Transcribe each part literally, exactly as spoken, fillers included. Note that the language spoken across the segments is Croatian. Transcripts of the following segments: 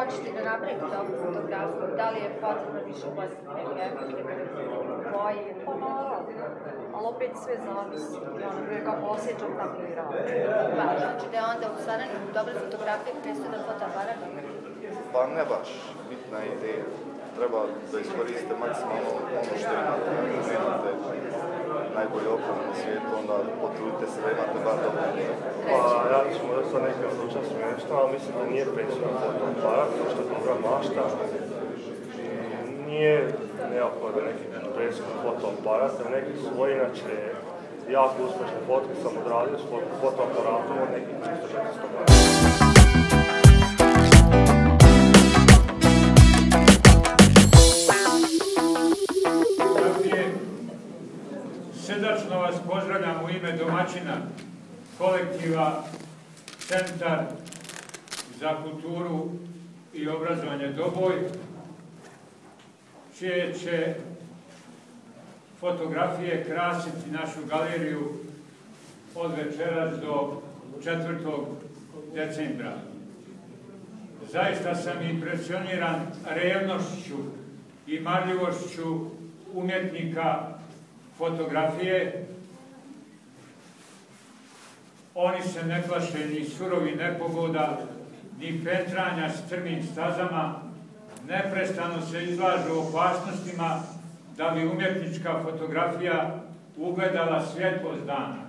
odlučiti da napravite dobru fotografiju? Da li je potrebno više uvoditi neke efekte, boji? Pa naravno, ali opet sve zavisi. Ja ne bih kako osjećam, tako i radim. Pa, znači da je onda u stvaranju dobre fotografije presudan fotoaparat? Pa ne baš, bitna je ideja. Treba da iskoristite maksimalno ono što imate. Ako imate najbolje opreme na svijetu, onda potrudite se da imate bar dobro ideju. Pa ja ću možda sad neke odlučan smiješno, ali mislim da nije presudan fotoaparat, što je dobra mašta. Nije neophodan neki presudan fotoaparat, jer neki svoj inače jako uspješne fotke sam odradio s fotoaparatom od nekih tristo do četiristo godina. Srdačno vas pozdravljam u ime domaćina kolektiva Centar za kulturu i obrazovanje Doboj, čije će fotografije krasiti našu galeriju od večeras do četvrtog decembra. Zaista sam impresioniran revnošću i marljivošću umjetnika fotografije. Oni se ne plaše ni surovi nepogoda, ni petranja strmim stazama, neprestano se izlažu opasnostima da bi umjetnička fotografija ugledala svjetlost dana.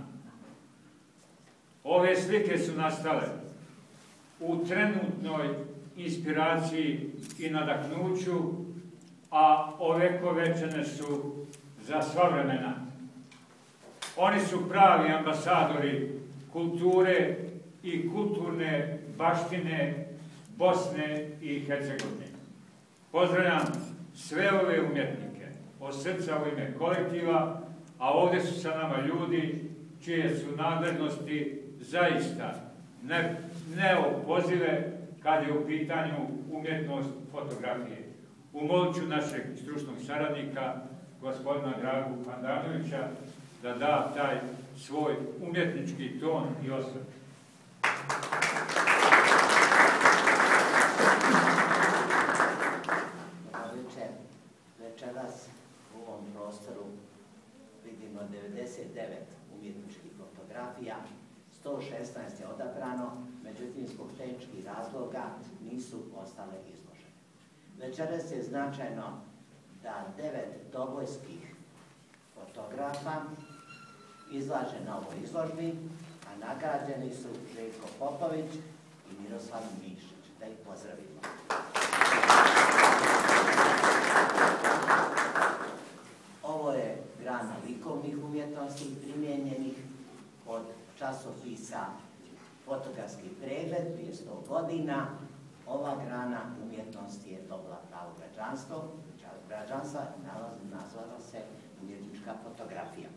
Ove slike su nastale u trenutnoj inspiraciji i nadahnuću, a ovekovečene su za sva vremena. Oni su pravi ambasadori kulture i kulturne baštine Bosne i Hercegovine. Pozdravljam sve ove umjetnike od srca u ime kolektiva, a ovdje su sa nama ljudi čije su nadležnosti zaista ne, neopozive kad je u pitanju umjetnost fotografije. Umolit ću našeg stručnog saradnika, gospodina Dragu Handanovića, da da taj svoj umjetnički ton i osvrt. Večeras u ovom prostoru vidimo devedeset devet umjetničkih fotografija, sto šesnaest je odabrano, međutim zbog tehničkih razloga nisu ostale izložene. Večeras je značajno da devet dobojskih fotografa izlaže na ovoj izložbi, a nagrađeni su Željko Popović i Miroslav Mišić. Da ih pozdravimo. Ovo je grana likovnih umjetnosti primijenjenih od časopisa Fotografski pregled prije sto godina. Ova grana umjetnosti je dobila pravo građanstvo, građanstva i nazvala se umjetnička fotografija.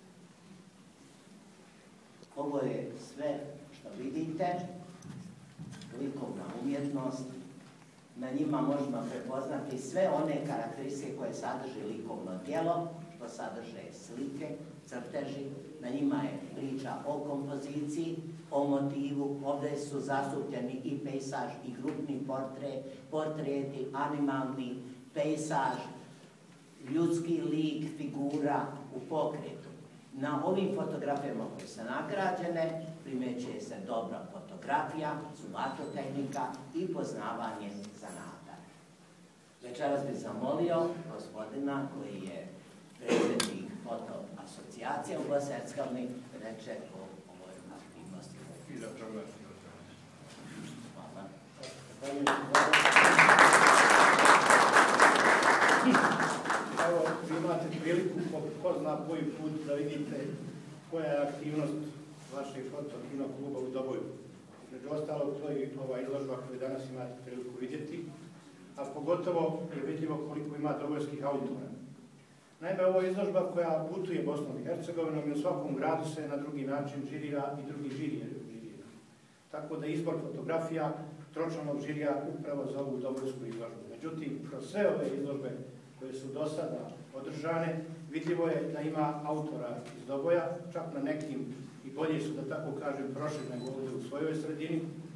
Ovo je sve što vidite, likovna umjetnost. Na njima možemo prepoznati sve one karakteristike koje sadrži likovno djelo, što sadrže slike, crteži. Na njima je priča o kompoziciji, o motivu. Ovdje su zastupljeni i pejsaž, i grupni portret, portreti, animalni, pejsaž, ljudski lik, figura u pokretu. Na ovim fotografijama koje su nagrađene primjećuje se dobra fotografija, sumatotehnika i poznavanje zanata. Večeras bih zamolio gospodina koji je predsjednik foto asocijacije u Bosni i Hercegovini reče o ovoj aktivnosti. Hvala. Evo, vi imate priliku ko zna koji put da vidite koja je aktivnost vašeg fotokino kluba u Doboju. Među ostalog, to je ova izložba koju danas imate priliku vidjeti, a pogotovo je vidljivo koliko ima dobojskih autora. Naime, ovo je izložba koja putuje Bosnom i Hercegovinom i u svakom gradu se na drugi način žirira i drugi žirija. Tako da izbor fotografija tročlanog žirija upravo za ovu dobojsku izložbu. Međutim, kroz sve ove izložbe koje su do sada održane, vidljivo je da ima autora iz Doboja, čak na nekim i bolje su, da tako kažem, prošli nego ovdje u svojoj sredini. I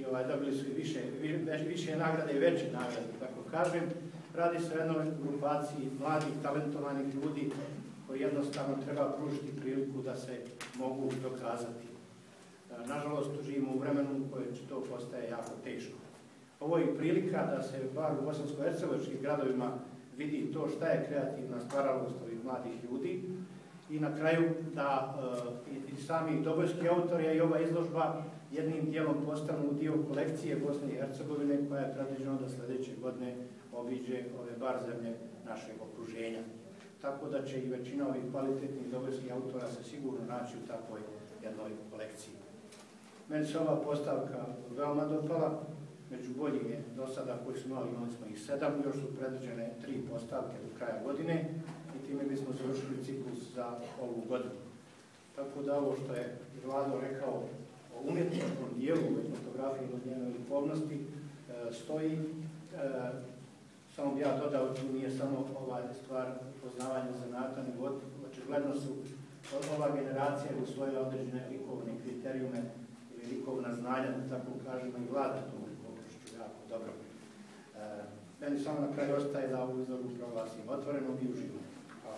i ovaj, dobili su i više, više nagrade i veće nagrade, tako kažem. Radi se o jednoj grupaciji mladih, talentovanih ljudi koji jednostavno treba pružiti priliku da se mogu dokazati. Nažalost, živimo u vremenu u kojem to postaje jako teško. Ovo je prilika da se bar u bosansko-hercegovačkim gradovima vidi to šta je kreativna stvaralanost ovih mladih ljudi i na kraju da e, i sami dobojski autori i ova izložba jednim dijelom postanu dio kolekcije Bosne i Hercegovine koja je predviđena da sljedeće godine obiđe ove bar zemlje našeg okruženja. Tako da će i većina ovih kvalitetnih dobojskih autora se sigurno naći u takvoj jednoj kolekciji. Meni se ova postavka veoma dopala, među boljim je do sada koji smo imali, imali smo ih sedam, još su predviđene tri postavke do kraja godine i time bismo završili ciklus za ovu godinu. Tako da ovo što je Vlado rekao o umjetničkom dijelu, o fotografiji od njenoj likovnosti, e, stoji. E, samo bi ja dodao, tu nije samo ova stvar poznavanja zanata, nego očigledno su ova generacija usvojila određene likovne kriterijume ili likovna znanja, da tako kažemo, i vlada tom likovnošću jako dobro. E, meni samo na kraju ostaje da ovu izložbu proglasim otvorenom i uživom. Hvala.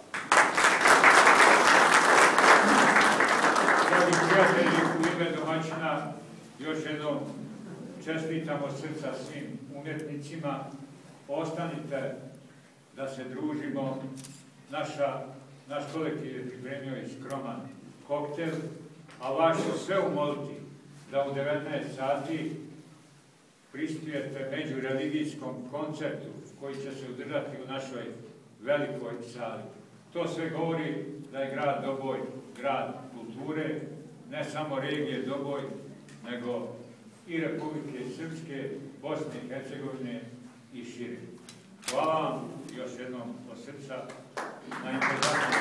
Dragi prijatelji, u ime domaćina još jednom čestitam od srca svim umjetnicima. Ostanite da se družimo. Naša, naš kolektiv je pripremio i skroman koktel, a vas ću sve umoliti da u devetnaest sati prispijete međureligijskom koncertu koji će se održati u našoj velikoj sali. To sve govori da je grad Doboj grad kulture, ne samo regije Doboj, nego i Republike Srpske, Bosne i Hercegovine i šire. Hvala vam još jednom od srca na interesantnom